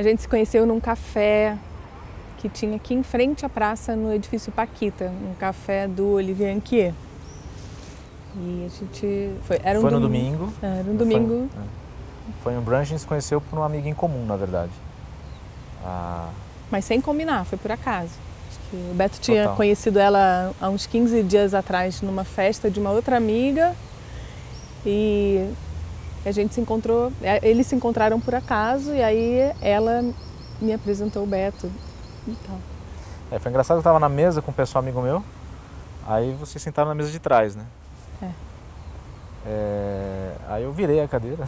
A gente se conheceu num café que tinha aqui em frente à praça, no edifício Paquita, um café do Olivier Anquier. E a gente... Era um Foi no domingo. Era um domingo. Foi um brunch, a gente se conheceu por uma amiga em comum, na verdade. Mas sem combinar, foi por acaso. Acho que o Beto tinha Total. conhecido ela há uns 15 dias atrás numa festa de uma outra amiga. E a gente se encontrou, eles se encontraram por acaso e aí ela me apresentou o Beto e tal. Foi engraçado que eu estava na mesa com um pessoal amigo meu, aí vocês sentaram na mesa de trás, né? Aí eu virei a cadeira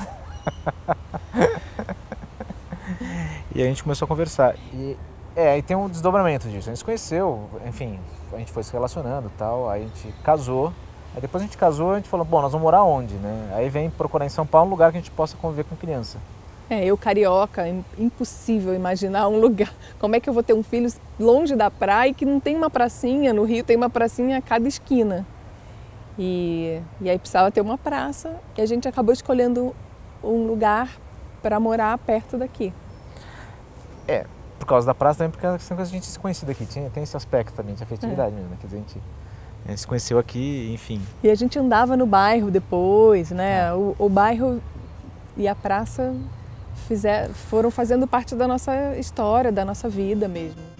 e a gente começou a conversar. Aí tem um desdobramento disso, a gente se conheceu, enfim, a gente foi se relacionando e tal, aí a gente casou. Aí depois a gente casou, a gente falou, bom, nós vamos morar onde, né? Aí vem procurar em São Paulo um lugar que a gente possa conviver com criança. Eu carioca, impossível imaginar um lugar. Como é que eu vou ter um filho longe da praia que não tem uma pracinha? No Rio tem uma pracinha a cada esquina. E aí precisava ter uma praça e a gente acabou escolhendo um lugar para morar perto daqui. Por causa da praça também, porque a gente se conhecia daqui, tem esse aspecto também de afetividade mesmo, né? Quer dizer, a gente se conheceu aqui, enfim. E a gente andava no bairro depois, né? O bairro e a praça foram fazendo parte da nossa história, da nossa vida mesmo.